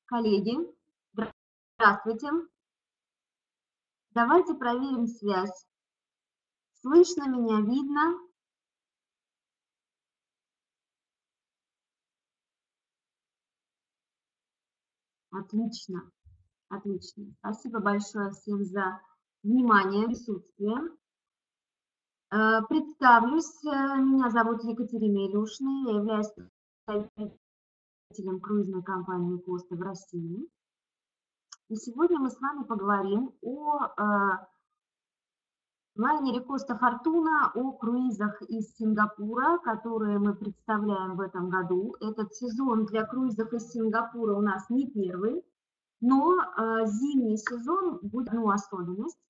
Коллеги, здравствуйте. Давайте проверим связь. Слышно меня, видно? Отлично, отлично. Спасибо большое всем за внимание, присутствие. Представлюсь, меня зовут Екатерина Илюшина, я являюсь представителем круизной компании «Коста» в России. И сегодня мы с вами поговорим о лайнере «Коста Фортуна», о круизах из Сингапура, которые мы представляем в этом году. Этот сезон для круизов из Сингапура у нас не первый, но зимний сезон будет одну особенность.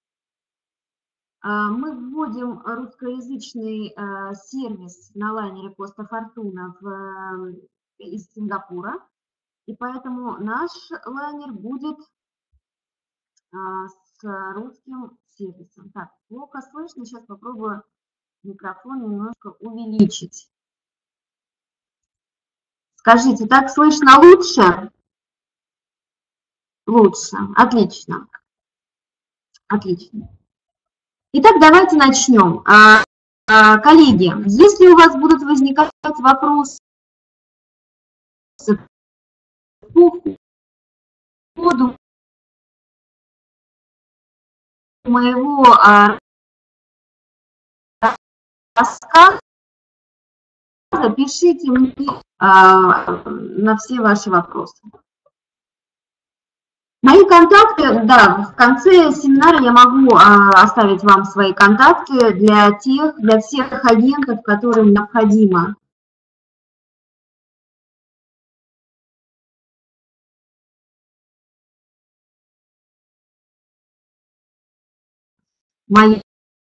Мы вводим русскоязычный сервис на лайнере «Коста Фортуна» из Сингапура, и поэтому наш лайнер будет с русским сервисом. Так, плохо слышно, сейчас попробую микрофон немножко увеличить. Скажите, так слышно лучше? Лучше, отлично. Отлично. Итак, давайте начнем. Коллеги, если у вас будут возникать вопросы по ходу моего рассказа, пишите мне на все ваши вопросы. Мои контакты, да, в конце семинара я могу оставить вам свои контакты для всех агентов, которым необходимо моя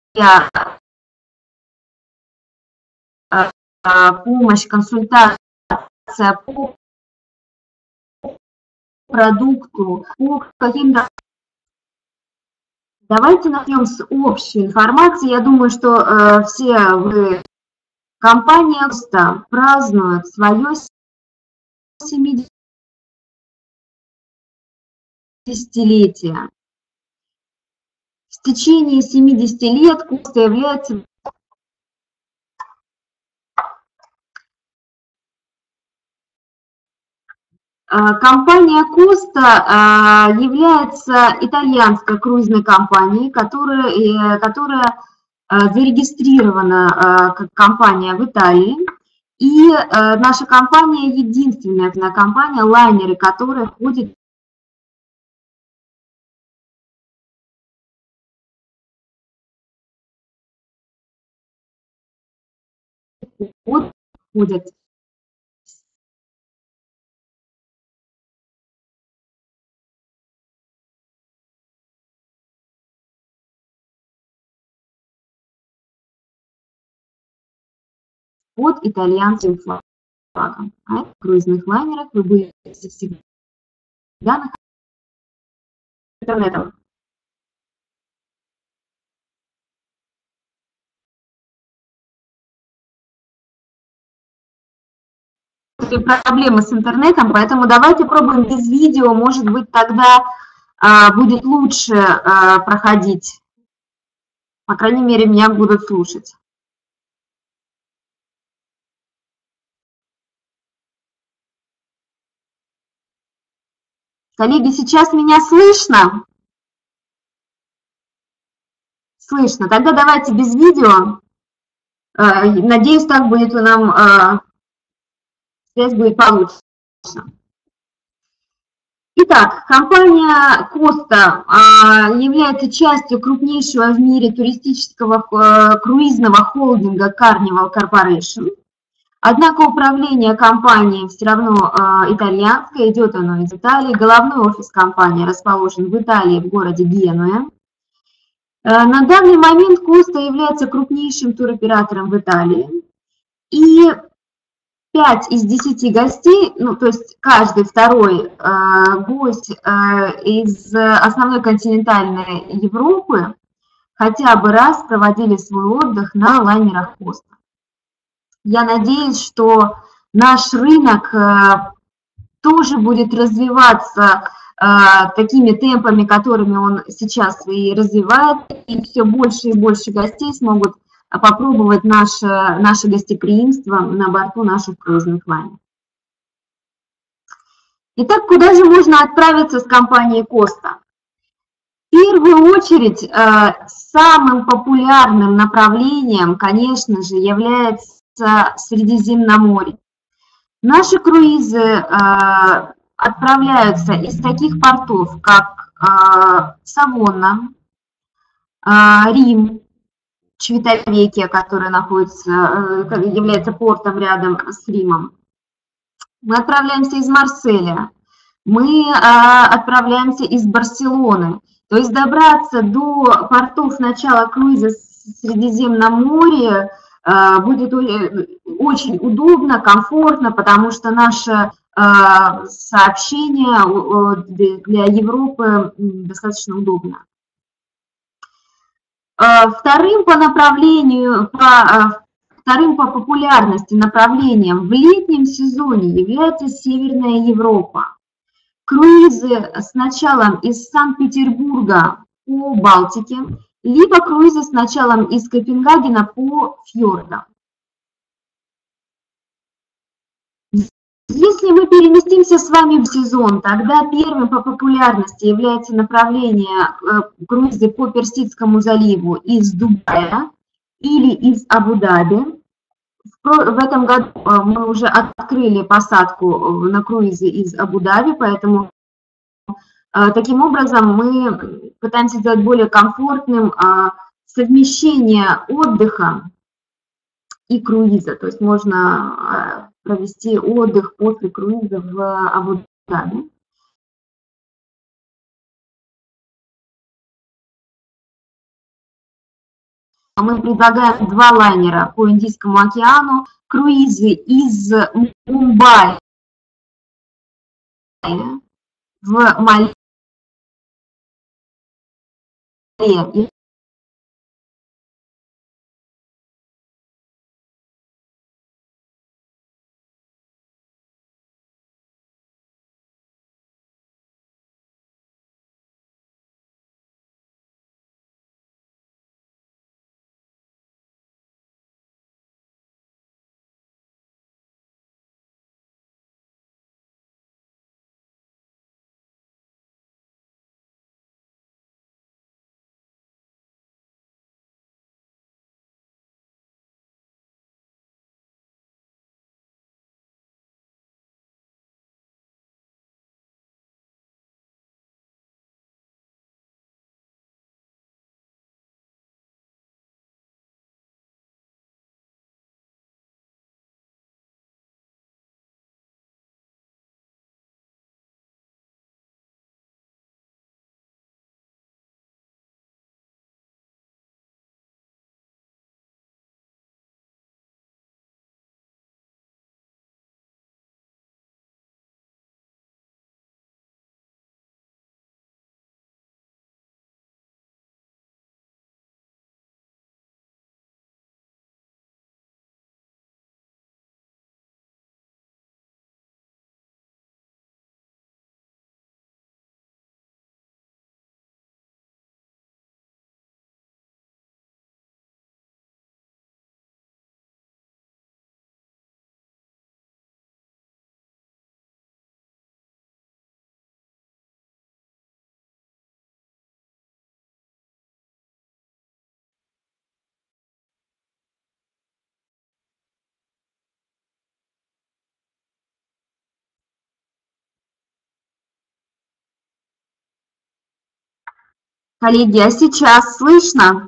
помощь, консультация по продукту, по каким-то... Давайте начнем с общей информации. Я думаю, что все вы, компания «Коста» празднует свое 70-летие. В течение 70 лет «Коста» является компания «Коста» является итальянской круизной компанией, которая зарегистрирована как компания в Италии. И наша компания единственная компания, лайнеры, которая входит под итальянским флагом. А в круизных лайнерах вы будете всегда находиться интернетом. Проблемы с интернетом, поэтому давайте пробуем без видео, может быть, тогда будет лучше проходить. По крайней мере, меня будут слушать. Коллеги, сейчас меня слышно? Слышно. Тогда давайте без видео. Надеюсь, так будет у нам, связь будет получше. Итак, компания «Коста» является частью крупнейшего в мире туристического круизного холдинга Carnival Corporation. Однако управление компанией все равно итальянское, идет оно из Италии. Головной офис компании расположен в Италии, в городе Генуя. На данный момент «Коста» является крупнейшим туроператором в Италии. И 5 из 10 гостей, ну, то есть каждый второй гость из основной континентальной Европы хотя бы раз проводили свой отдых на лайнерах «Коста». Я надеюсь, что наш рынок тоже будет развиваться такими темпами, которыми он сейчас и развивает, и все больше и больше гостей смогут попробовать наше гостеприимство на борту наших круизных лайнеров. Итак, куда же можно отправиться с компанией Коста? В первую очередь, самым популярным направлением, конечно же, является Средиземноморье. Наши круизы отправляются из таких портов, как Савонна, Рим, Чвитовекия, который является портом рядом с Римом. Мы отправляемся из Марселя, мы отправляемся из Барселоны. То есть добраться до портов начала круиза в Средиземном море будет очень удобно, комфортно, потому что наше сообщение для Европы достаточно удобно. Вторым по популярности направлением в летнем сезоне является Северная Европа. Круизы с началом из Санкт-Петербурга по Балтике, либо круизы с началом из Копенгагена по фьордам. Если мы переместимся с вами в сезон, тогда первым по популярности является направление круизы по Персидскому заливу из Дубая или из Абу-Даби. В этом году мы уже открыли посадку на круизе из Абу-Даби, поэтому таким образом мы пытаемся сделать более комфортным совмещение отдыха и круиза. То есть можно провести отдых после круиза в Абу-Даби. Мы предлагаем 2 лайнера по Индийскому океану, круизы из Мумбаи в Мале. Коллеги, а сейчас слышно?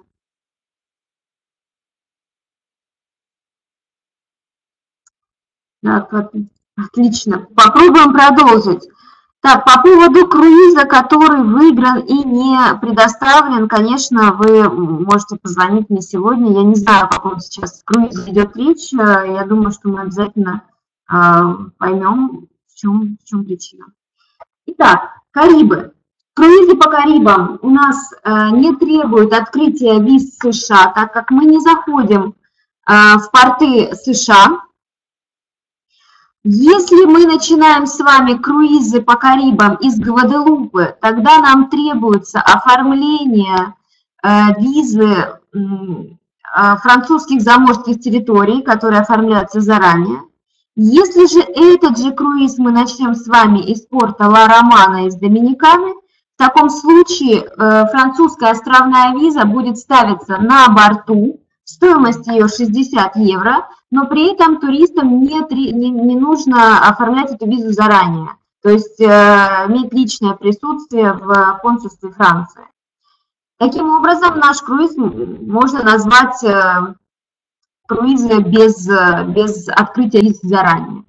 Так, отлично. Попробуем продолжить. Так, по поводу круиза, который выигран и не предоставлен, конечно, вы можете позвонить мне сегодня. Я не знаю, о каком сейчас круизе идет речь. Я думаю, что мы обязательно поймем, в чем причина. Итак, Карибы. Круизы по Карибам у нас не требуют открытия виз США, так как мы не заходим в порты США. Если мы начинаем с вами круизы по Карибам из Гваделупы, тогда нам требуется оформление визы французских заморских территорий, которые оформляются заранее. Если же этот же круиз мы начнем с вами из порта Ла-Романа из Доминиканы, в таком случае французская островная виза будет ставиться на борту, стоимость ее 60 евро, но при этом туристам не нужно оформлять эту визу заранее, то есть иметь личное присутствие в консульстве Франции. Таким образом, наш круиз можно назвать круизы без открытия виз заранее.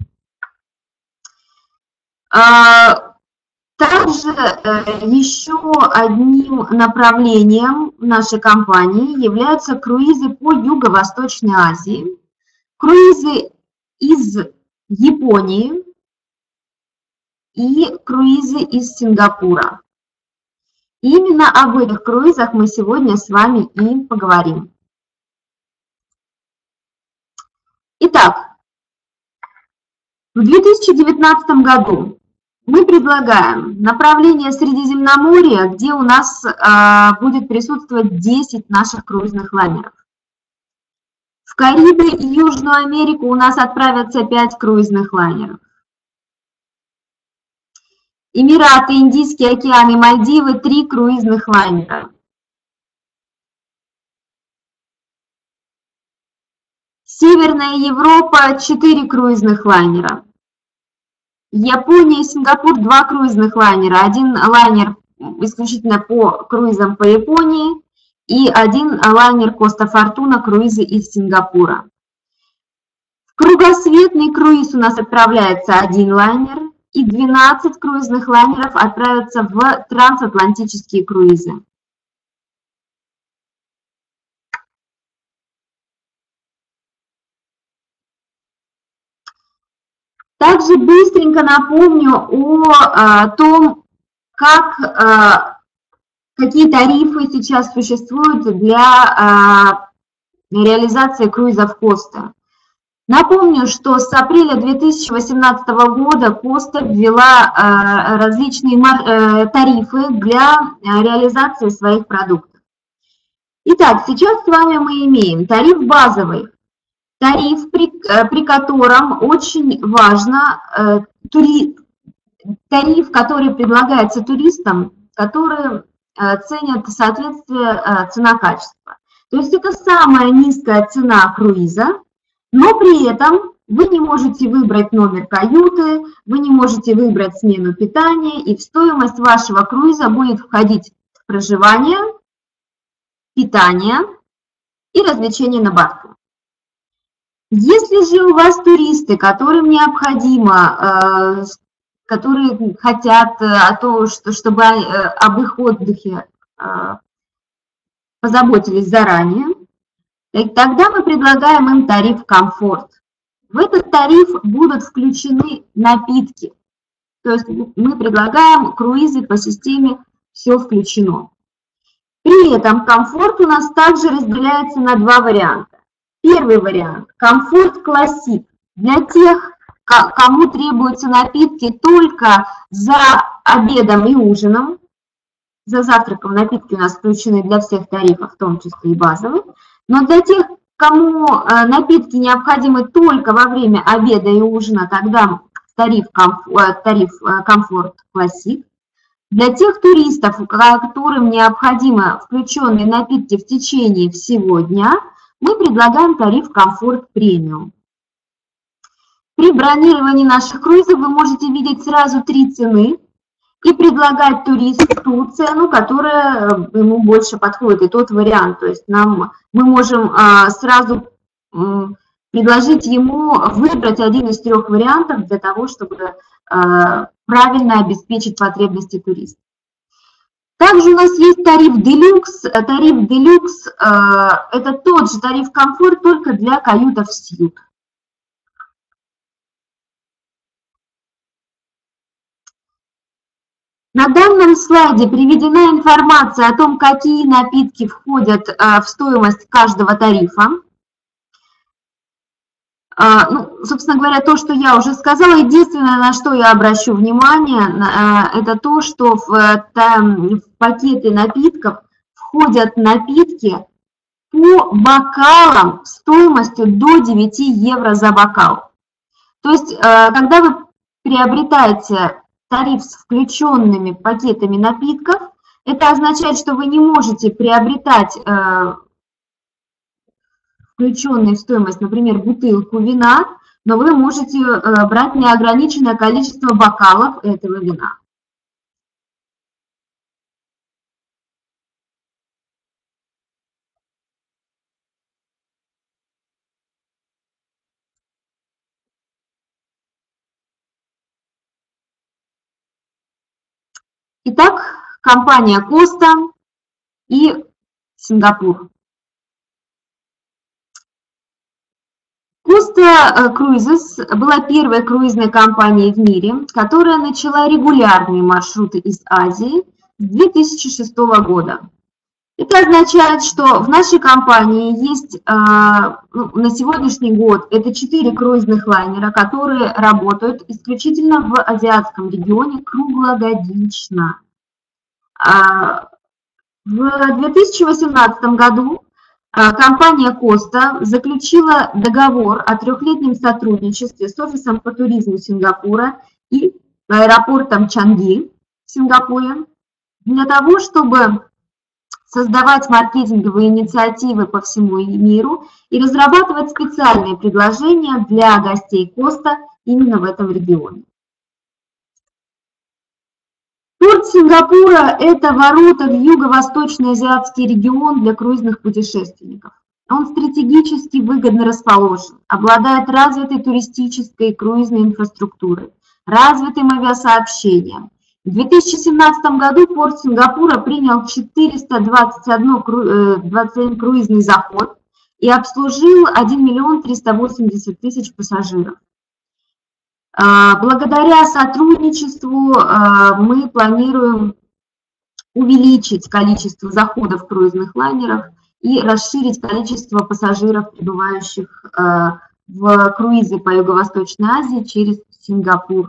Также еще одним направлением нашей компании являются круизы по Юго-Восточной Азии, круизы из Японии и круизы из Сингапура. Именно об этих круизах мы сегодня с вами и поговорим. Итак, в 2019 году мы предлагаем направление Средиземноморья, где у нас будет присутствовать 10 наших круизных лайнеров. В Карибы и Южную Америку у нас отправятся 5 круизных лайнеров. Эмираты, Индийский океан и Мальдивы 3 круизных лайнера. Северная Европа 4 круизных лайнера. Япония и Сингапур 2 круизных лайнера. Один лайнер исключительно по круизам по Японии и один лайнер Коста Фортуна круизы из Сингапура. В кругосветный круиз у нас отправляется 1 лайнер и 12 круизных лайнеров отправятся в трансатлантические круизы. Также быстренько напомню о том, какие тарифы сейчас существуют для реализации круизов Коста. Напомню, что с апреля 2018 года Коста ввела различные тарифы для реализации своих продуктов. Итак, сейчас с вами мы имеем тариф базовый. Тариф, при котором очень важно, тариф, который предлагается туристам, которые ценят соответствие цена-качество. То есть это самая низкая цена круиза, но при этом вы не можете выбрать номер каюты, вы не можете выбрать смену питания, и в стоимость вашего круиза будет входить проживание, питание и развлечения на борту. Если же у вас туристы, которым необходимо, которые хотят чтобы об их отдыхе позаботились заранее, тогда мы предлагаем им тариф «Комфорт». В этот тариф будут включены напитки. То есть мы предлагаем круизы по системе «Все включено». При этом «Комфорт» у нас также разделяется на 2 варианта. Первый вариант – «Комфорт Классик» для тех, кому требуются напитки только за обедом и ужином. За завтраком напитки у нас включены для всех тарифов, в том числе и базовых. Но для тех, кому напитки необходимы только во время обеда и ужина, тогда тариф «Комфорт Классик». Для тех туристов, которым необходимы включенные напитки в течение всего дня, мы предлагаем тариф «Комфорт Премиум». При бронировании наших круизов вы можете видеть сразу 3 цены и предлагать туристу ту цену, которая ему больше подходит, и тот вариант. То есть мы можем сразу предложить ему выбрать один из 3 вариантов для того, чтобы правильно обеспечить потребности туриста. Также у нас есть тариф «Делюкс». Тариф «Делюкс» – это тот же тариф «Комфорт», только для каютов «Сьют». На данном слайде приведена информация о том, какие напитки входят в стоимость каждого тарифа. Ну, собственно говоря, то, что я уже сказала, единственное, на что я обращу внимание, это то, что в пакеты напитков входят напитки по бокалам стоимостью до 9 евро за бокал. То есть, когда вы приобретаете тариф с включенными пакетами напитков, это означает, что вы не можете приобретать включенную в стоимость, например, бутылку вина, но вы можете брать неограниченное количество бокалов этого вина. Итак, компания Коста и Сингапур. Costa Cruises была первой круизной компанией в мире, которая начала регулярные маршруты из Азии с 2006 года. Это означает, что в нашей компании есть на сегодняшний год это 4 круизных лайнера, которые работают исключительно в азиатском регионе круглогодично. В 2018 году компания Costa заключила договор о 3-летнем сотрудничестве с офисом по туризму Сингапура и аэропортом Чанги в Сингапуре для того, чтобы создавать маркетинговые инициативы по всему миру и разрабатывать специальные предложения для гостей Коста именно в этом регионе. Порт Сингапура – это ворота в юго-восточный азиатский регион для круизных путешественников. Он стратегически выгодно расположен, обладает развитой туристической и круизной инфраструктурой, развитым авиасообщением. В 2017 году порт Сингапура принял 421 круизный заход и обслужил 1 380 000 пассажиров. Благодаря сотрудничеству мы планируем увеличить количество заходов круизных лайнеров и расширить количество пассажиров, прибывающих в круизы по Юго-Восточной Азии через Сингапур.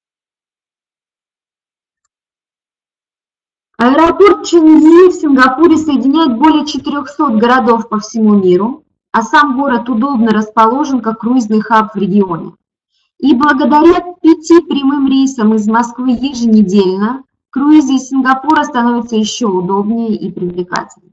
Аэропорт Чанги в Сингапуре соединяет более 400 городов по всему миру, а сам город удобно расположен как круизный хаб в регионе. И благодаря 5 прямым рейсам из Москвы еженедельно круизы из Сингапура становятся еще удобнее и привлекательнее.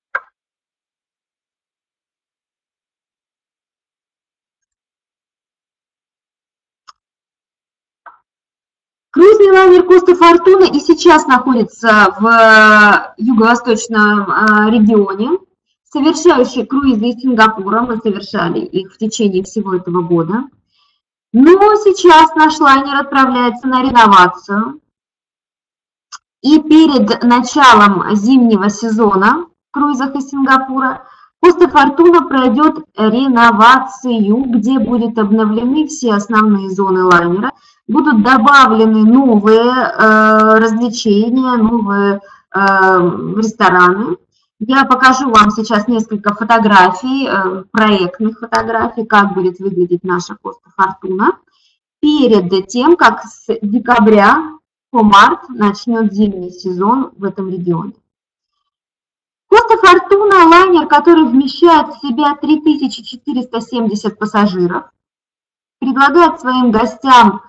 Круизный лайнер Коста Фортуна и сейчас находится в юго-восточном регионе, совершающий круизы из Сингапура. Мы совершали их в течение всего этого года. Но сейчас наш лайнер отправляется на реновацию. И перед началом зимнего сезона в круизах из Сингапура Коста Фортуна пройдет реновацию, где будут обновлены все основные зоны лайнера, будут добавлены новые развлечения, новые рестораны. Я покажу вам сейчас несколько фотографий, проектных фотографий, как будет выглядеть наша Коста Фортуна перед тем, как с декабря по март начнет зимний сезон в этом регионе. Коста Фортуна – лайнер, который вмещает в себя 3470 пассажиров, предлагает своим гостям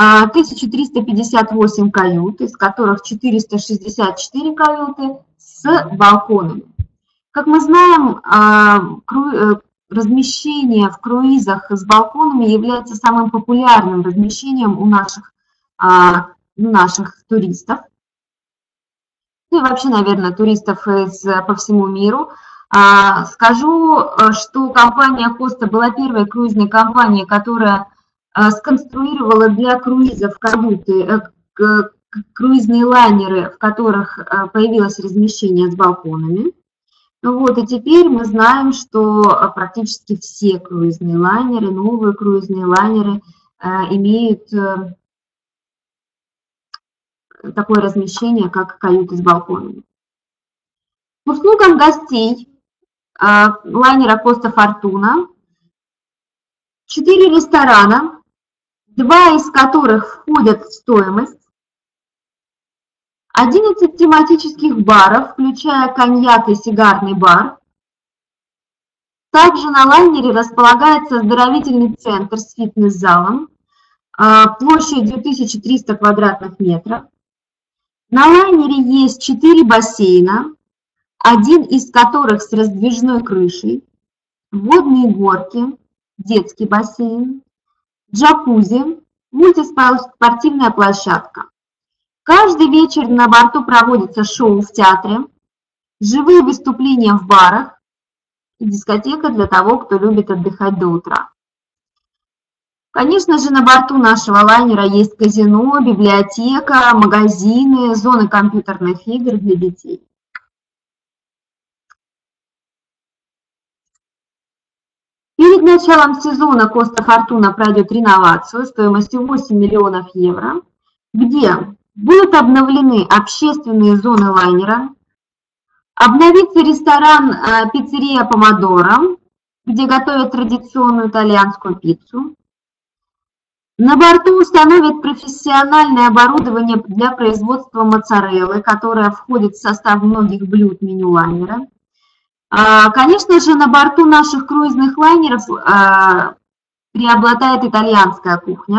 1358 кают, из которых 464 каюты с балконами. Как мы знаем, размещение в круизах с балконами является самым популярным размещением у наших туристов. И вообще, наверное, туристов по всему миру. Скажу, что компания Costa была первой круизной компанией, которая сконструировала для круизов каюты, круизные лайнеры, в которых появилось размещение с балконами. Ну вот, и теперь мы знаем, что практически все круизные лайнеры, новые круизные лайнеры имеют такое размещение, как каюты с балконами. К услугам гостей лайнера Коста Фортуна 4 ресторана, 2 из которых входят в стоимость, 11 тематических баров, включая коньяк и сигарный бар. Также на лайнере располагается оздоровительный центр с фитнес-залом площадью 1300 квадратных метров. На лайнере есть 4 бассейна, один из которых с раздвижной крышей, водные горки, детский бассейн, джакузи, мультиспортивная площадка. Каждый вечер на борту проводится шоу в театре, живые выступления в барах и дискотека для того, кто любит отдыхать до утра. Конечно же, на борту нашего лайнера есть казино, библиотека, магазины, зоны компьютерных игр для детей. Перед началом сезона Коста Фортуна пройдет реновацию стоимостью 8 миллионов евро, где будут обновлены общественные зоны лайнера, обновится ресторан «Пиццерия Помодоро», где готовят традиционную итальянскую пиццу. На борту установят профессиональное оборудование для производства моцареллы, которое входит в состав многих блюд меню лайнера. Конечно же, на борту наших круизных лайнеров преобладает итальянская кухня.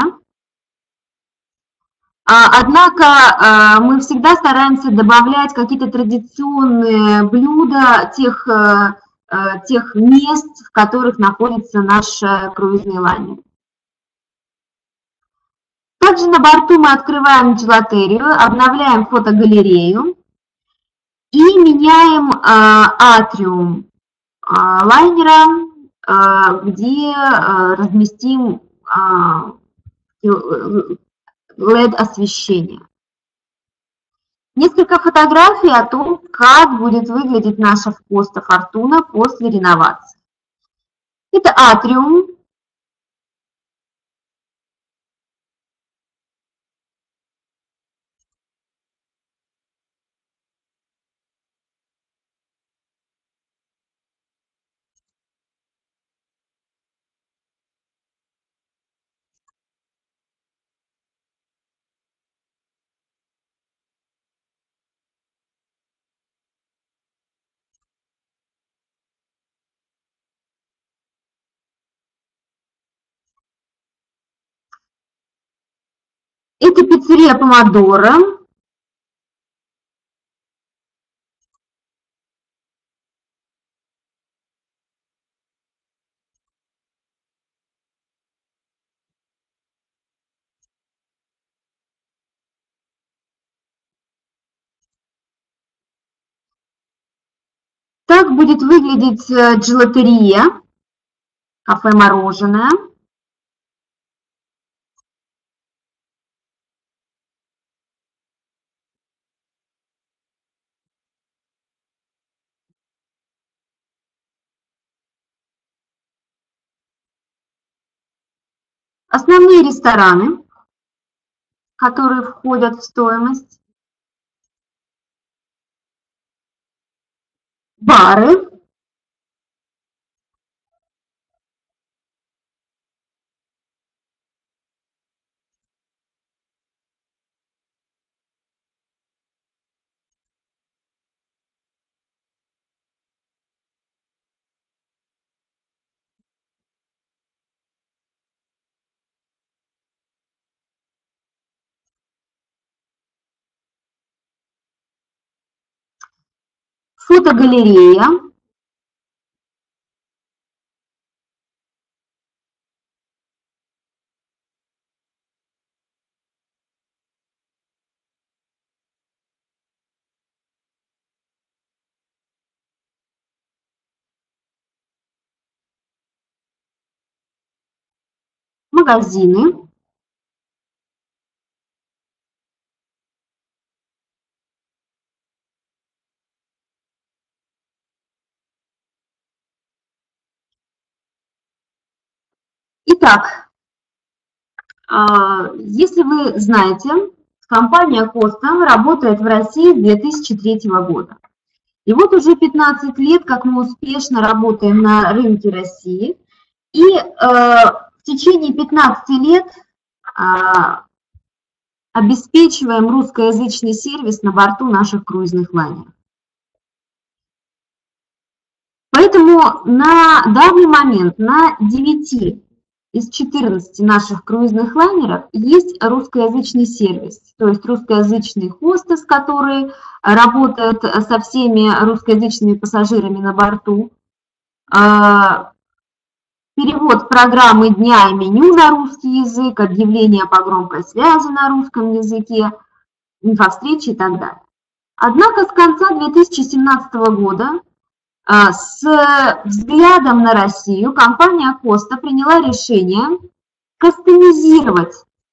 Однако мы всегда стараемся добавлять какие-то традиционные блюда тех мест, в которых находится наш круизный лайнер. Также на борту мы открываем джелатерию, обновляем фотогалерею и меняем атриум лайнера, где разместим LED-освещение. Несколько фотографий о том, как будет выглядеть наша Коста Фортуна после реновации. Это атриум. Это пиццерия Помодоро. Так будет выглядеть джелатерия, кафе-мороженое. Основные рестораны, которые входят в стоимость. Бары. Фотогалерея. Магазины. Итак, если вы знаете, компания Коста работает в России с 2003 года. И вот уже 15 лет, как мы успешно работаем на рынке России. И в течение 15 лет обеспечиваем русскоязычный сервис на борту наших круизных лайнеров. Поэтому на данный момент на 9 из 14 наших круизных лайнеров есть русскоязычный сервис, то есть русскоязычный хостес, который работает со всеми русскоязычными пассажирами на борту, перевод программы дня и меню на русский язык, объявления по громкой связи на русском языке, инфовстречи и так далее. Однако с конца 2017 года с взглядом на Россию компания Коста приняла решение кастомизировать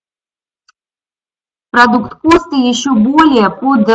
продукт Косты еще более под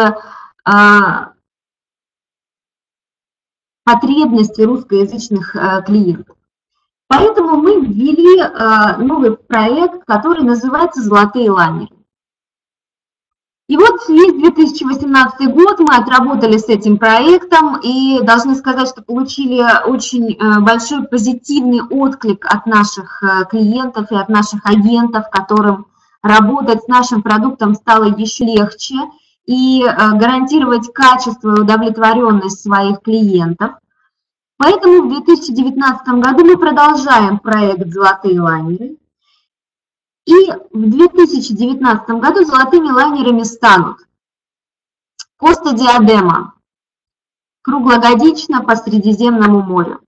потребности русскоязычных клиентов. Поэтому мы ввели новый проект, который называется «Золотые лайнеры». И вот весь 2018 год мы отработали с этим проектом и должны сказать, что получили очень большой позитивный отклик от наших клиентов и от наших агентов, которым работать с нашим продуктом стало еще легче и гарантировать качество и удовлетворенность своих клиентов. Поэтому в 2019 году мы продолжаем проект «Золотые лайнеры». И в 2019 году золотыми лайнерами станут Коста Диадема, круглогодично по Средиземному морю.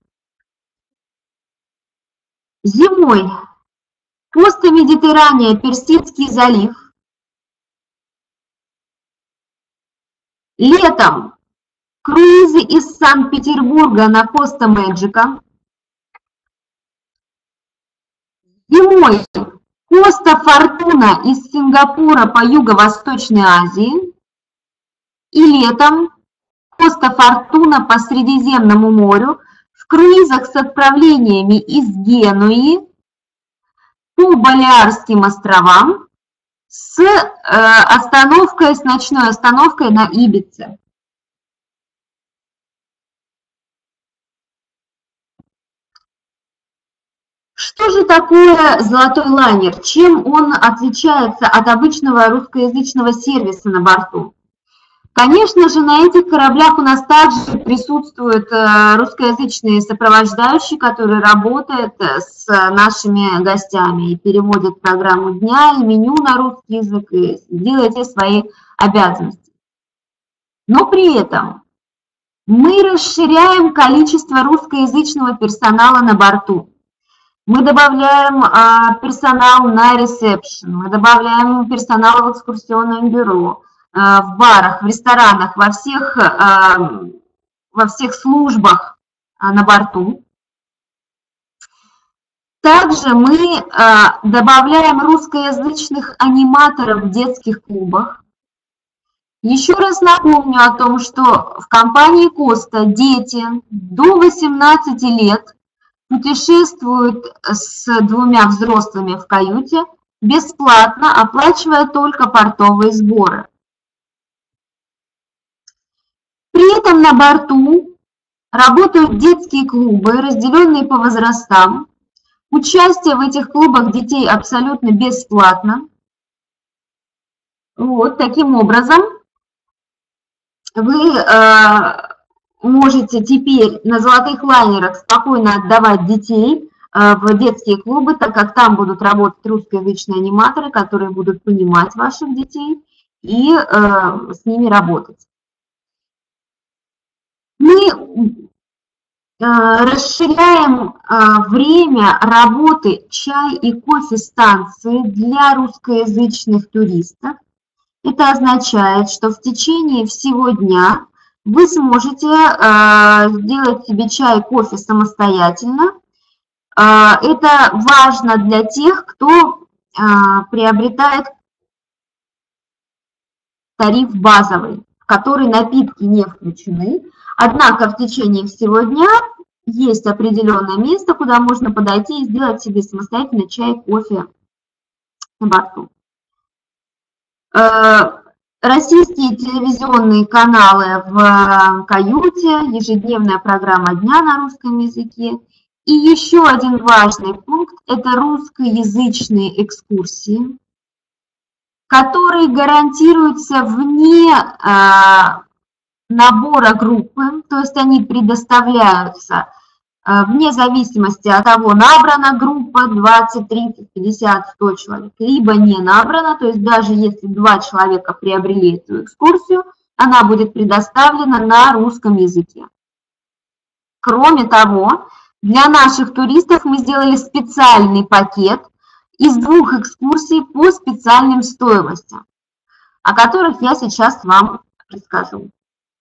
Зимой Коста Медитерания, Персидский залив. Летом круизы из Санкт-Петербурга на Коста Мэджика. Зимой Коста Фортуна из Сингапура по Юго-Восточной Азии. И летом Коста Фортуна по Средиземному морю в круизах с отправлениями из Генуи по Балеарским островам с остановкой, с ночной остановкой на Ибице. Что же такое золотой лайнер? Чем он отличается от обычного русскоязычного сервиса на борту? Конечно же, на этих кораблях у нас также присутствуют русскоязычные сопровождающие, которые работают с нашими гостями и переводят программу дня и меню на русский язык и делают все свои обязанности. Но при этом мы расширяем количество русскоязычного персонала на борту. Мы добавляем персонал на ресепшн, мы добавляем персонал в экскурсионном бюро, в барах, в ресторанах, во всех службах на борту. Также мы добавляем русскоязычных аниматоров в детских клубах. Еще раз напомню о том, что в компании Коста дети до 18 лет путешествуют с 2 взрослыми в каюте бесплатно, оплачивая только портовые сборы. При этом на борту работают детские клубы, разделенные по возрастам. Участие в этих клубах детей абсолютно бесплатно. Вот таким образом вы можете теперь на золотых лайнерах спокойно отдавать детей в детские клубы, так как там будут работать русскоязычные аниматоры, которые будут понимать ваших детей и с ними работать. Мы расширяем время работы чай- и кофе-станции для русскоязычных туристов. Это означает, что в течение всего дня вы сможете сделать себе чай и кофе самостоятельно. Это важно для тех, кто приобретает тариф базовый, в который напитки не включены. Однако в течение всего дня есть определенное место, куда можно подойти и сделать себе самостоятельно чай и кофе на борту. Российские телевизионные каналы в каюте, ежедневная программа дня на русском языке И еще один важный пункт – это русскоязычные экскурсии, которые гарантируются вне набора группы, то есть они предоставляются вне зависимости от того, набрана группа 20, 30, 50, 100 человек, либо не набрана, то есть даже если 2 человека приобрели эту экскурсию, она будет предоставлена на русском языке. Кроме того, для наших туристов мы сделали специальный пакет из 2 экскурсий по специальным стоимостям, о которых я сейчас вам расскажу.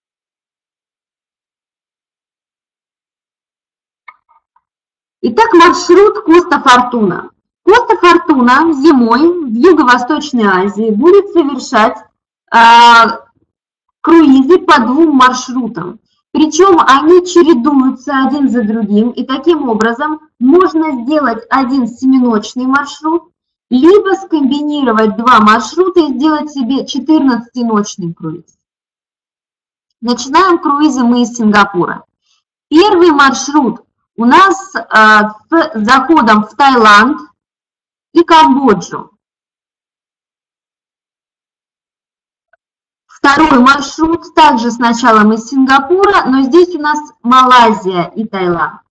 Итак, маршрут Коста-Фортуна. Коста-Фортуна зимой в Юго-Восточной Азии будет совершать круизы по 2 маршрутам. Причем они чередуются один за другим, и таким образом можно сделать один 7-ночный маршрут, либо скомбинировать 2 маршрута и сделать себе 14-ночный круиз. Начинаем круизы мы из Сингапура. Первый маршрут у нас с заходом в Таиланд и Камбоджу. Второй маршрут также с началом из Сингапура, но здесь у нас Малайзия и Таиланд.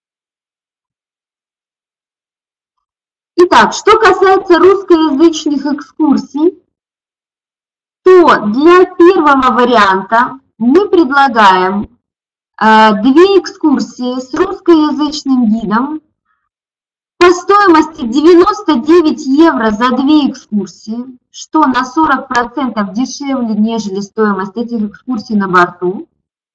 Итак, что касается русскоязычных экскурсий, то для первого варианта мы предлагаем 2 экскурсии с русскоязычным гидом по стоимости 99 евро за 2 экскурсии, что на 40% дешевле, нежели стоимость этих экскурсий на борту,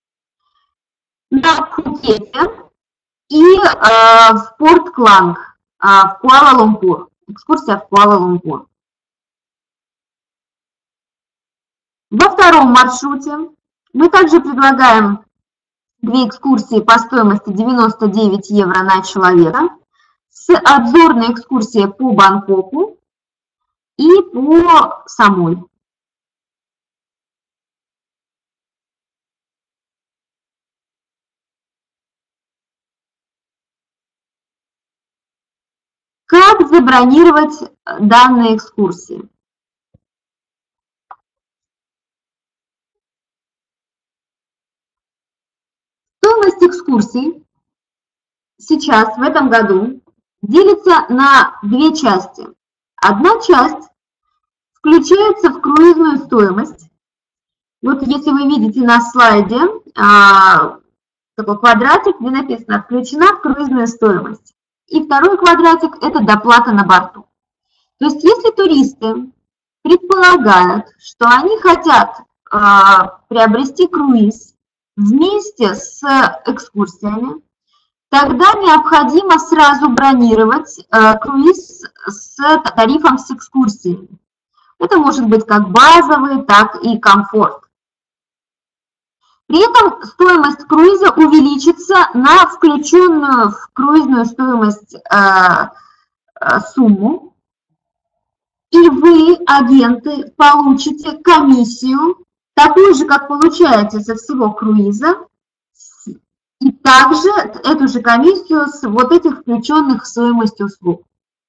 на Пхукете и в Порт Кланг, в Куала-Лумпур. Экскурсия в Куала-Лумпур. Во втором маршруте мы также предлагаем 2 экскурсии по стоимости 99 евро на человека, с обзорной экскурсией по Бангкоку и по Самуи. Как забронировать данные экскурсии? Стоимость экскурсий сейчас, в этом году, делится на 2 части. Одна часть включается в круизную стоимость. Вот если вы видите на слайде такой квадратик, где написано «Включена в круизную стоимость». И второй квадратик – это доплата на борту. То есть если туристы предполагают, что они хотят приобрести круиз вместе с экскурсиями, тогда необходимо сразу бронировать круиз с тарифом с экскурсиями. Это может быть как базовый, так и комфорт. При этом стоимость круиза увеличится на включенную в круизную стоимость сумму, и вы, агенты, получите комиссию, такую же, как получаете со всего круиза, и также эту же комиссию с вот этих включенных в стоимость услуг.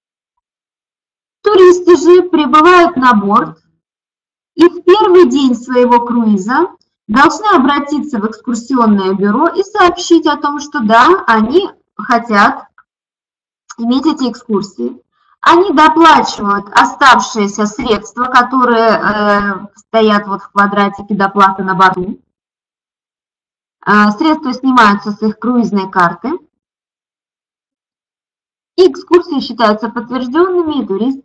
Туристы же прибывают на борт и в первый день своего круиза должны обратиться в экскурсионное бюро и сообщить о том, что да, они хотят иметь эти экскурсии. Они доплачивают оставшиеся средства, которые стоят вот в квадратике доплаты на борту. Средства снимаются с их круизной карты. И экскурсии считаются подтвержденными, и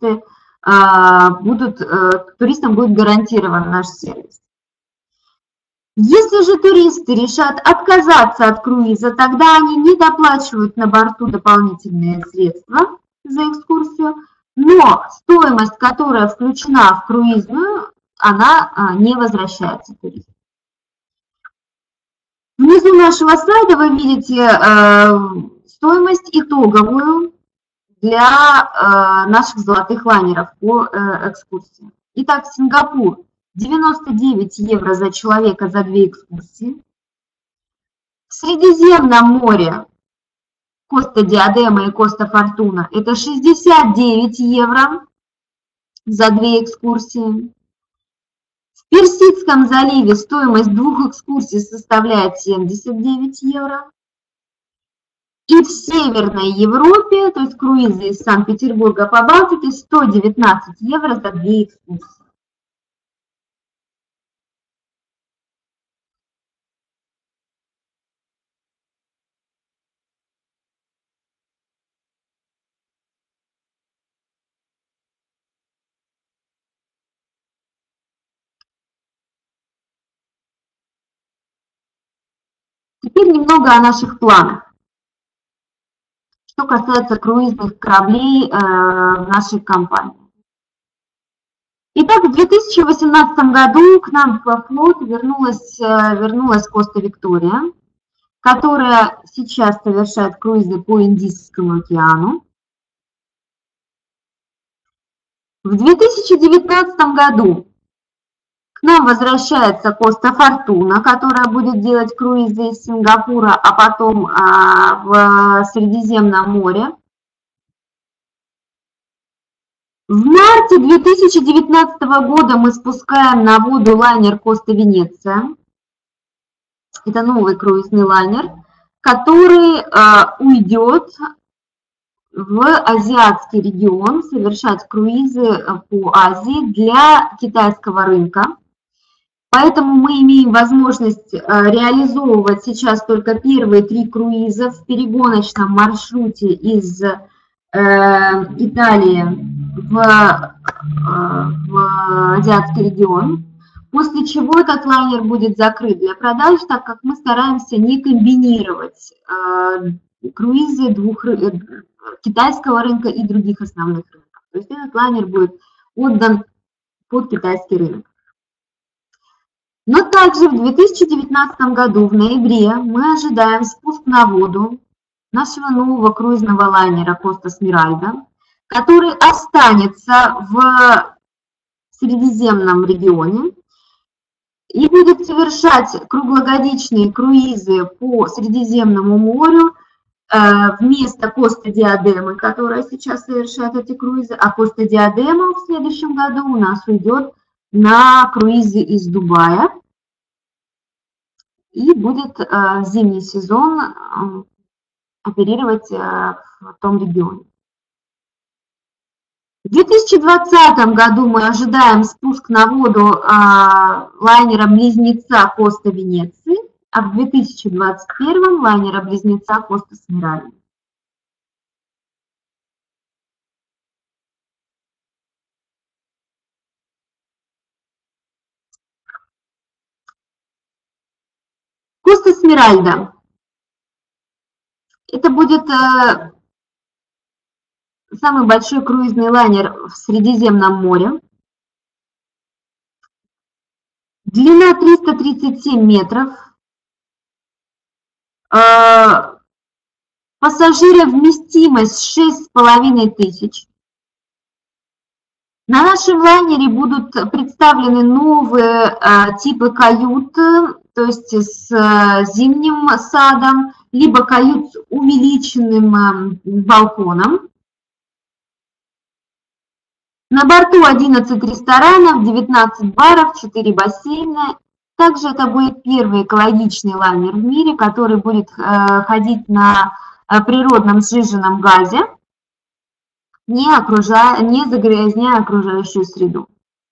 туристам будет гарантирован наш сервис. Если же туристы решат отказаться от круиза, тогда они не доплачивают на борту дополнительные средства за экскурсию, но стоимость, которая включена в круизную, она не возвращается туристу. Внизу нашего слайда вы видите стоимость итоговую для наших золотых лайнеров по экскурсии. Итак, Сингапур 99 евро за человека за 2 экскурсии. В Средиземном море Коста Диадема и Коста Фортуна, это 69 евро за 2 экскурсии. В Персидском заливе стоимость 2 экскурсий составляет 79 евро. И в Северной Европе, то есть круизы из Санкт-Петербурга по Балтике, 119 евро за 2 экскурсии. Теперь немного о наших планах. Что касается круизных кораблей в нашей компании. Итак, в 2018 году к нам во флот вернулась Коста Виктория, которая сейчас совершает круизы по Индийскому океану. В 2019 году к нам возвращается Коста Фортуна, которая будет делать круизы из Сингапура, а потом в Средиземном море. В марте 2019 года мы спускаем на воду лайнер Коста Венеция. Это новый круизный лайнер, который уйдет в азиатский регион совершать круизы по Азии для китайского рынка. Поэтому мы имеем возможность реализовывать сейчас только первые 3 круиза в перегоночном маршруте из Италии в азиатский регион, после чего этот лайнер будет закрыт для продаж, так как мы стараемся не комбинировать круизы китайского рынка и других основных рынков. То есть этот лайнер будет отдан под китайский рынок. Но также в 2019 году, в ноябре, мы ожидаем спуск на воду нашего нового круизного лайнера Коста Смиральда, который останется в Средиземном регионе и будет совершать круглогодичные круизы по Средиземному морю вместо Коста Диадемы, которая сейчас совершает эти круизы, а Коста Диадема в следующем году у нас уйдет на круизы из Дубая и будет в зимний сезон оперировать в том регионе. В 2020 году мы ожидаем спуск на воду лайнера-близнеца Коста Венеции, а в 2021 лайнера-близнеца Коста Смиральда. Коста Смиральда. Это будет самый большой круизный лайнер в Средиземном море. Длина 337 метров. Пассажировместимость 6500. На нашем лайнере будут представлены новые типы кают, то есть с зимним садом, либо кают с увеличенным балконом. На борту 11 ресторанов, 19 баров, 4 бассейна. Также это будет первый экологичный лайнер в мире, который будет ходить на природном сжиженном газе, не загрязняя окружающую среду.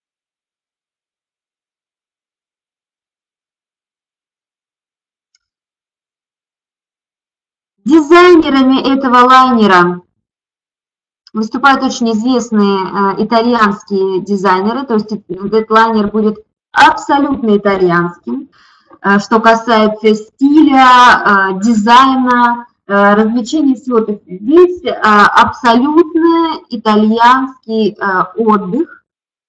Дизайнерами этого лайнера выступают очень известные итальянские дизайнеры, то есть этот лайнер будет абсолютно итальянским, что касается стиля, дизайна, развлечений, всего. То есть здесь абсолютно итальянский отдых.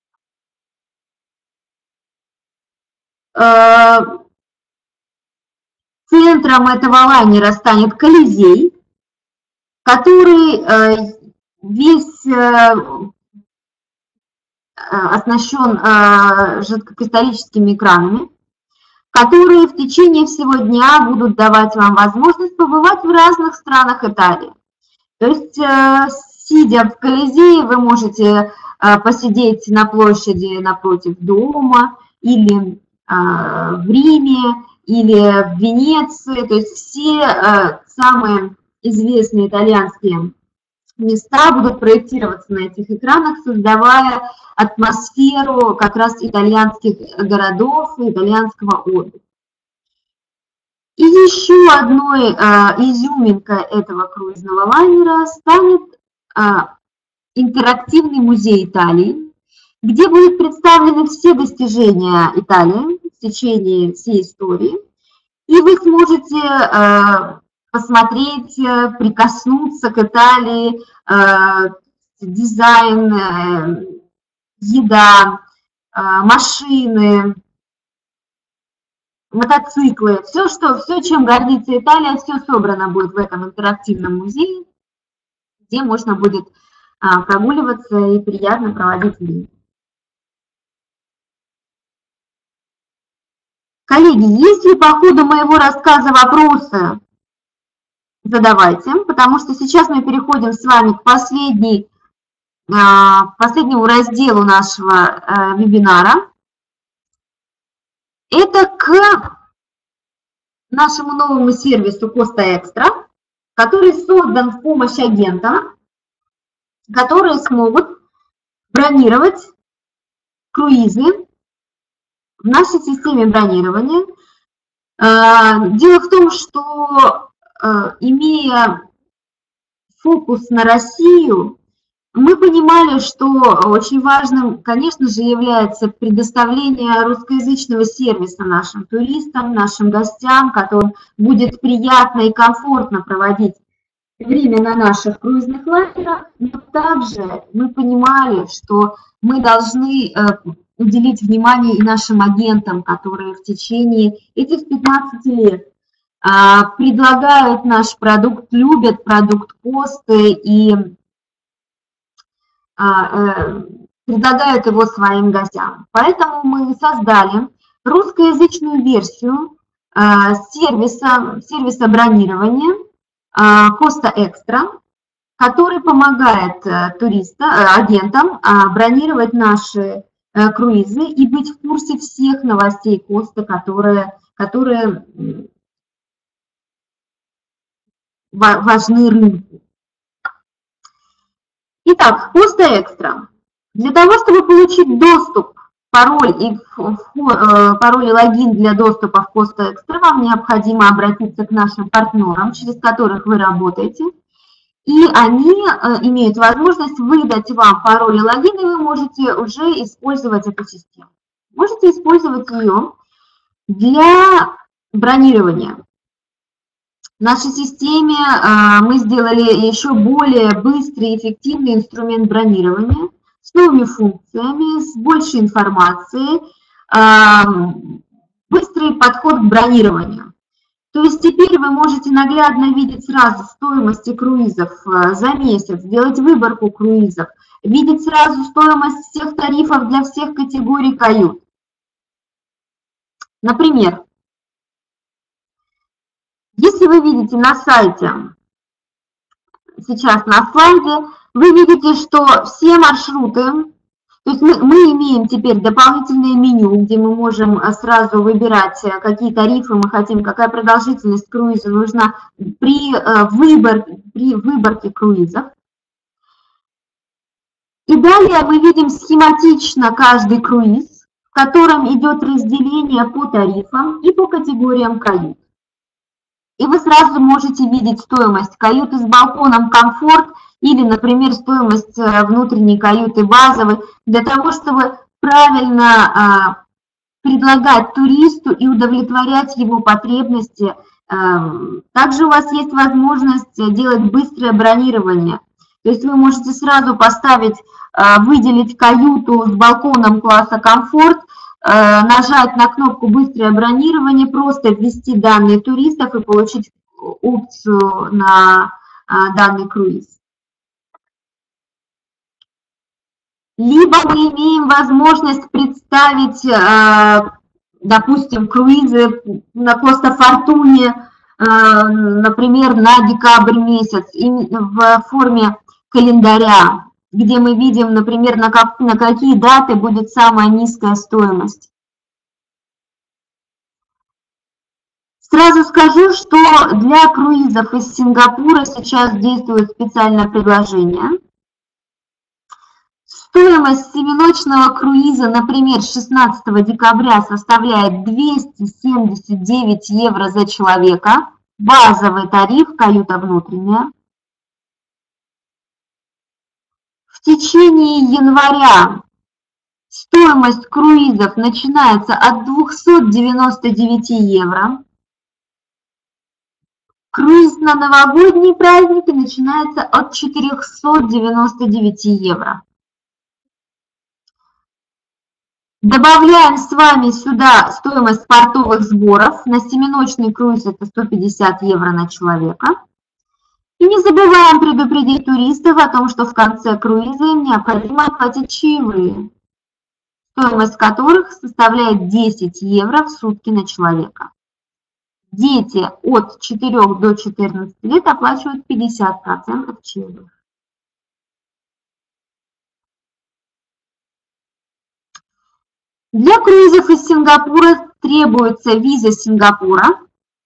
Центром этого лайнера станет Колизей, который весь оснащен жидкокристаллическими экранами. которые в течение всего дня будут давать вам возможность побывать в разных странах Италии. То есть, сидя в Колизее, вы можете посидеть на площади напротив дома, или в Риме, или в Венеции. То есть все самые известные итальянские места будут проектироваться на этих экранах, создавая атмосферу как раз итальянских городов и итальянского отдыха. И еще одной изюминкой этого круизного лайнера станет интерактивный музей Италии, где будут представлены все достижения Италии в течение всей истории, и вы сможете посмотреть, прикоснуться к Италии, дизайн, еда, машины, мотоциклы, все, чем гордится Италия, все собрано будет в этом интерактивном музее, где можно будет прогуливаться и приятно проводить время. Коллеги, есть ли по ходу моего рассказа вопросы? Задавайте, потому что сейчас мы переходим с вами к последнему разделу нашего вебинара. Это к нашему новому сервису Costa Extra, который создан в помощь агентам, которые смогут бронировать круизы в нашей системе бронирования. Дело в том, что имея фокус на Россию, мы понимали, что очень важным, конечно же, является предоставление русскоязычного сервиса нашим туристам, нашим гостям, которым будет приятно и комфортно проводить время на наших круизных лайнерах, но также мы понимали, что мы должны уделить внимание и нашим агентам, которые в течение этих 15 лет предлагают наш продукт, любят продукт Косты и предлагают его своим гостям. Поэтому мы создали русскоязычную версию сервиса бронирования Costa Extra, который помогает агентам бронировать наши круизы и быть в курсе всех новостей Косты, которые важны рынку. Итак, Costa Extra. Для того, чтобы получить доступ, пароль и логин для доступа в Costa Extra, вам необходимо обратиться к нашим партнерам, через которых вы работаете, и они имеют возможность выдать вам пароль и логин, и вы можете уже использовать эту систему. Можете использовать ее для бронирования. В нашей системе мы сделали еще более быстрый и эффективный инструмент бронирования с новыми функциями, с большей информацией, быстрый подход к бронированию. То есть теперь вы можете наглядно видеть сразу стоимости круизов за месяц, делать выборку круизов, видеть сразу стоимость всех тарифов для всех категорий кают. Например, если вы видите на сайте, сейчас на слайде, вы видите, что все маршруты, то есть мы имеем теперь дополнительное меню, где мы можем сразу выбирать, какие тарифы мы хотим, какая продолжительность круиза нужна при выборке круизов. И далее мы видим схематично каждый круиз, в котором идет разделение по тарифам и по категориям кают. И вы сразу можете видеть стоимость каюты с балконом «Комфорт» или, например, стоимость внутренней каюты базовой, для того, чтобы правильно предлагать туристу и удовлетворять его потребности. Также у вас есть возможность делать быстрое бронирование. То есть вы можете сразу поставить, выделить каюту с балконом класса «Комфорт», нажать на кнопку «Быстрое бронирование», просто ввести данные туристов и получить опцию на данный круиз. Либо мы имеем возможность представить допустим, круизы на Коста Фортуне, например, на декабрь месяц в форме календаря, где мы видим, например, на какие даты будет самая низкая стоимость. Сразу скажу, что для круизов из Сингапура сейчас действует специальное предложение. Стоимость семиночного круиза, например, 16 декабря составляет 279 евро за человека. Базовый тариф, каюта внутренняя. В течение января стоимость круизов начинается от 299 евро. Круиз на новогодние праздники начинается от 499 евро. Добавляем с вами сюда стоимость портовых сборов. На семиночный круиз это 150 евро на человека. И не забываем предупредить туристов о том, что в конце круиза им необходимо оплатить чаевые, стоимость которых составляет 10 евро в сутки на человека. Дети от 4 до 14 лет оплачивают 50% чаевых. Для круизов из Сингапура требуется виза Сингапура.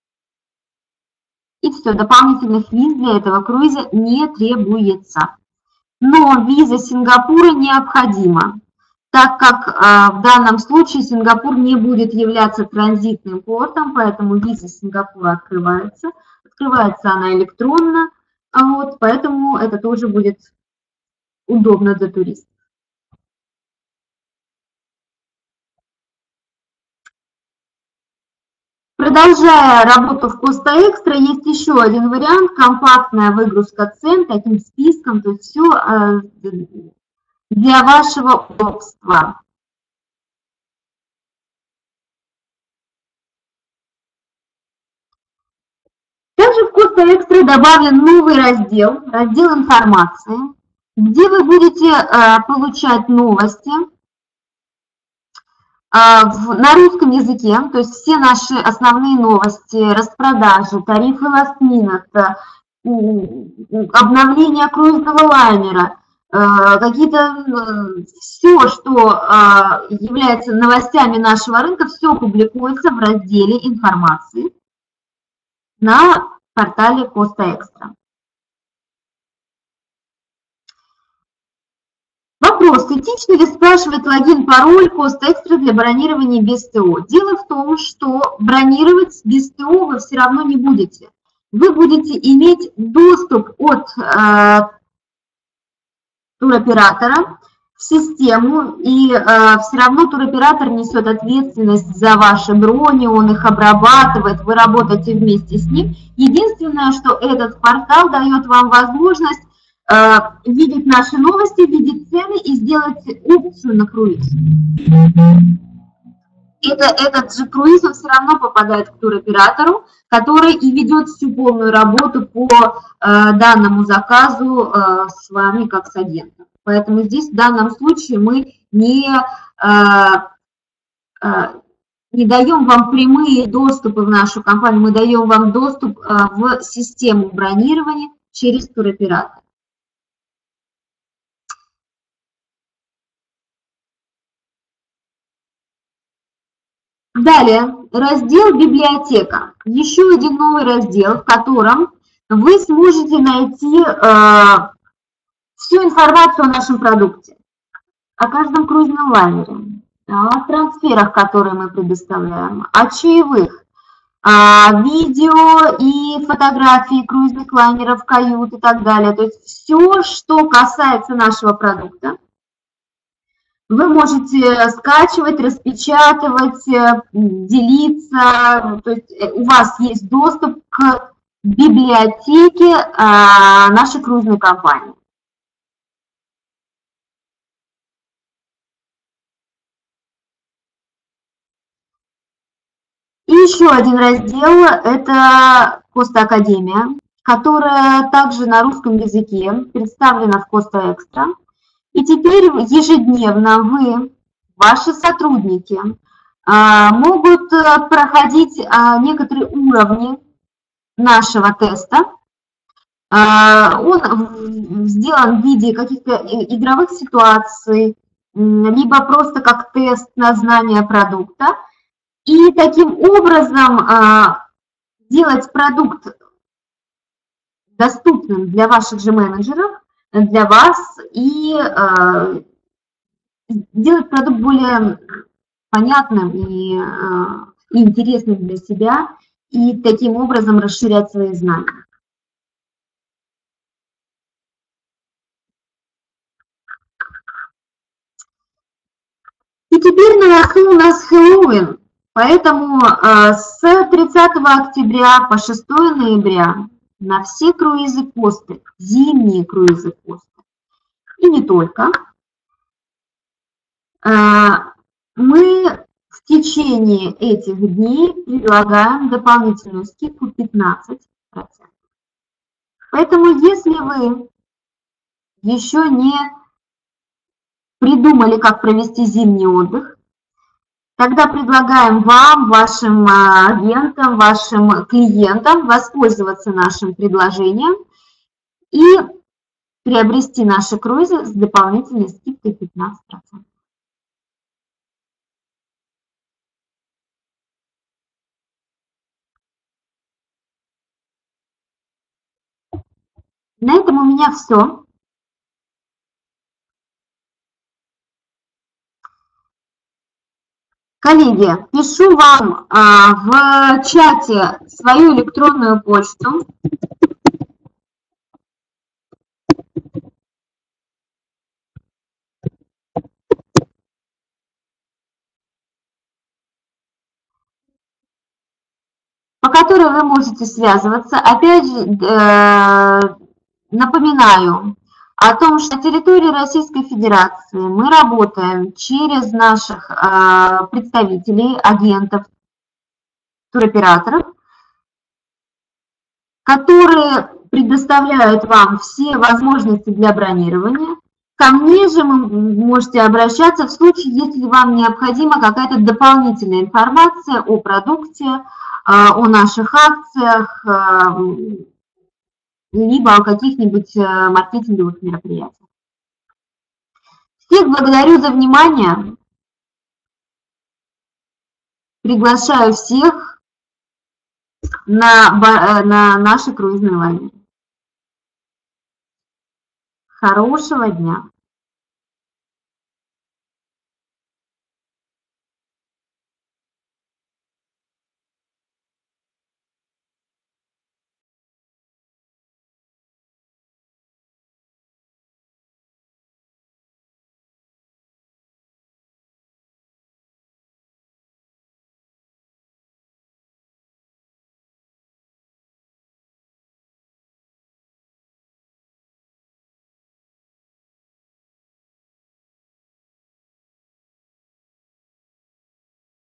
И все, дополнительных виз для этого круиза не требуется. Но виза Сингапура необходима, так как в данном случае Сингапур не будет являться транзитным портом, поэтому виза Сингапура открывается. Открывается она электронно, поэтому это тоже будет удобно для туристов. Продолжая работу в Коста Экстра, есть еще один вариант, компактная выгрузка цен таким списком, то есть все для вашего удобства. Также в Коста Экстра добавлен новый раздел, раздел информации, где вы будете получать новости на русском языке, то есть все наши основные новости, распродажи, тарифы last minute, обновление круизного лайнера, все, что является новостями нашего рынка, все публикуется в разделе информации на портале Коста Экстра. Вопрос, этично ли спрашивать логин-пароль Коста Экстра для бронирования без ТО? Дело в том, что бронировать без ТО вы все равно не будете. Вы будете иметь доступ от туроператора в систему, и все равно туроператор несет ответственность за ваши брони, он их обрабатывает, вы работаете вместе с ним. Единственное, что этот портал дает вам возможность видеть наши новости, видеть цены и сделать опцию на круиз. Этот же круиз он все равно попадает к туроператору, который и ведет всю полную работу по данному заказу с вами как с агентом. Поэтому здесь в данном случае мы не даем вам прямые доступы в нашу компанию, мы даем вам доступ в систему бронирования через туроператор. Далее, раздел «Библиотека». Еще один новый раздел, в котором вы сможете найти всю информацию о нашем продукте, о каждом круизном лайнере, о трансферах, которые мы предоставляем, о чаевых, видео и фотографии круизных лайнеров, кают и так далее. То есть все, что касается нашего продукта. Вы можете скачивать, распечатывать, делиться, то есть у вас есть доступ к библиотеке нашей круизной компании. И еще один раздел – это Коста Академия, которая также на русском языке представлена в Коста Экстра. И теперь ежедневно вы, ваши сотрудники, могут проходить некоторые уровни нашего теста. Он сделан в виде каких-то игровых ситуаций, либо просто как тест на знание продукта. И таким образом делать продукт доступным для ваших же менеджеров, для вас, и делать продукт более понятным и интересным для себя, и таким образом расширять свои знания. И теперь на носу у нас Хэллоуин, поэтому с 30 октября по 6 ноября на все круизы Косты, зимние круизы Косты, и не только, мы в течение этих дней предлагаем дополнительную скидку 15%. Поэтому если вы еще не придумали, как провести зимний отдых, тогда предлагаем вам, вашим агентам, вашим клиентам воспользоваться нашим предложением и приобрести наши круизы с дополнительной скидкой 15%. На этом у меня все. Коллеги, пишу вам в чате свою электронную почту. По которой вы можете связываться. Опять же, напоминаю о том, что на территории Российской Федерации мы работаем через наших представителей, агентов, туроператоров, которые предоставляют вам все возможности для бронирования. Ко мне же вы можете обращаться в случае, если вам необходима какая-то дополнительная информация о продукте, о наших акциях, либо о каких-нибудь маркетинговых мероприятиях. Всех благодарю за внимание. Приглашаю всех на наши круизные лайнеры. Хорошего дня!